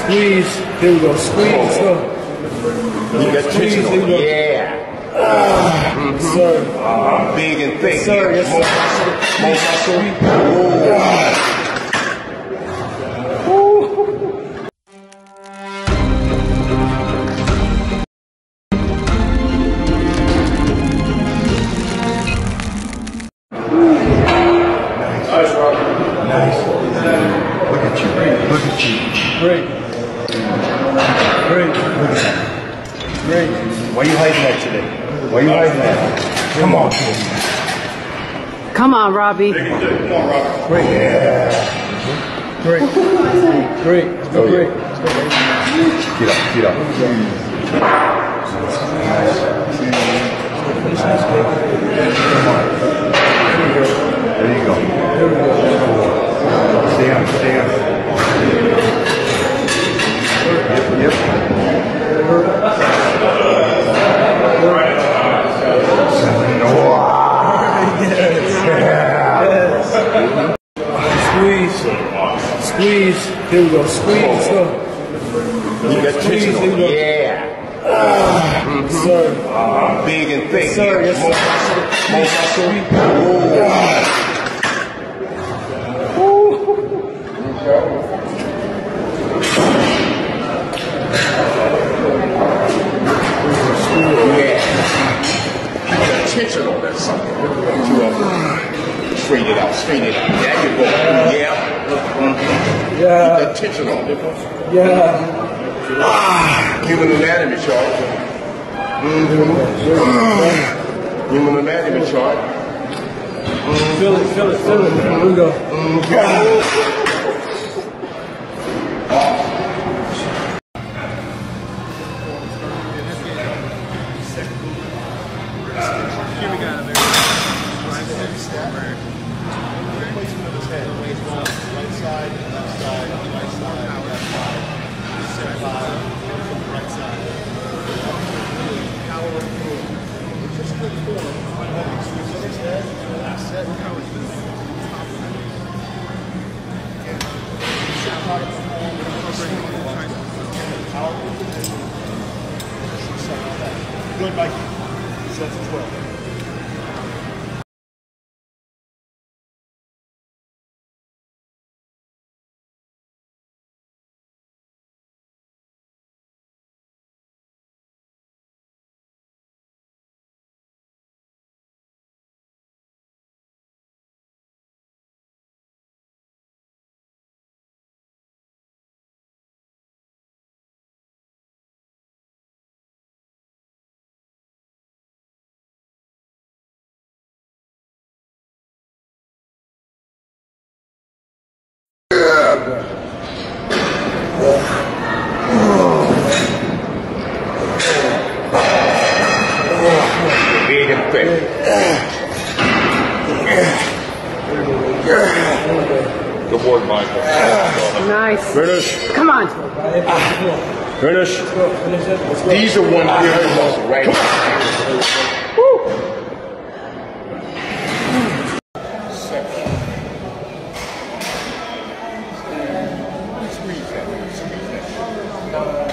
Squeeze. Here we go. Squeeze. Let's go. You got tension on it. Yeah. Sir. Big and thick. Yes, sir. Yes, sir. Nice, Robert. Nice. Look at you. Look at you. Great. Great. Look at that. Great. Why are you hiding that today? Why are you hiding that? Come on. Come on, Robbie. Come on, Robert. Great. Yeah. Great. Great. Let's go. Great. Let's go, baby. Get up. Get up. Come on. There you go. There we go. Stay on. Stay on. Yep. Squeeze. Squeeze. Here we go. Squeeze. Let's go. You got tension on it. Yeah. Sir. Big and thick. Yes, sir. Yes, sir. Tension on that sucker. Straighten it out, straighten it out. There you go. Yeah. Yeah. Keep that tension on it. Yeah. Human anatomy chart. Human anatomy chart. Feel it. Feel it. Feel it. Here we go. Good, Mikey. Sets 12. Big and thick. Good boy, Michael. Nice. Finish. Come on. Finish. These are one big muscle, right? Squeeze that. Squeeze that.